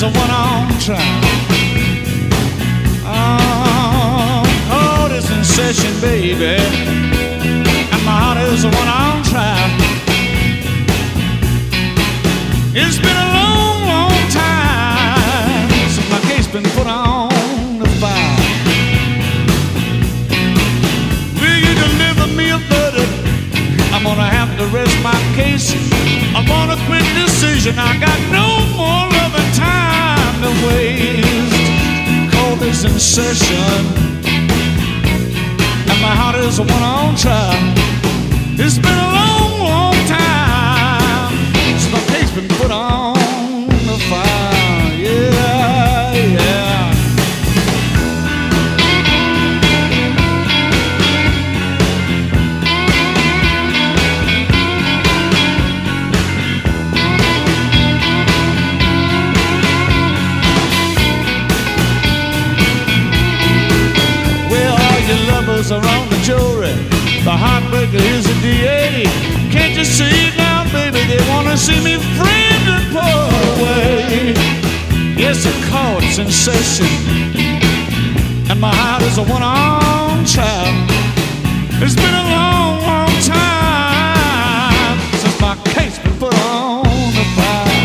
is a one on trial. Court is in session, baby, and my heart is a one on trial. It's been a long, long time since my case been put on the file. Will you deliver me a verdict? I'm gonna have to rest my case. I want a quick decision. I got no more loving time to waste. Court is in session, and my heart is a one on trial. It's been a long, long time since my case been put on the file. Yeah, yeah. Lovers are on the jury, the heartbreaker is a DA. Can't you see it now, baby? They wanna see me framed and put away. Yes, the court's in session, and my heart is a one on trial. It's been a long, long time since my case been put on the file.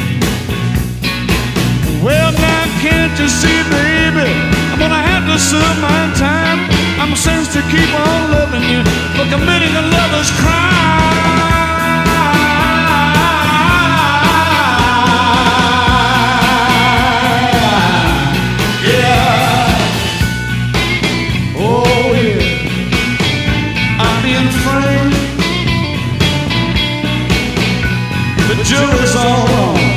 Well, now can't you see, baby? I'm gonna have to serve my time. I'm sentenced to keep on loving you for committing a lover's crime. Yeah. Oh yeah. I'm being framed. The jury's all wrong.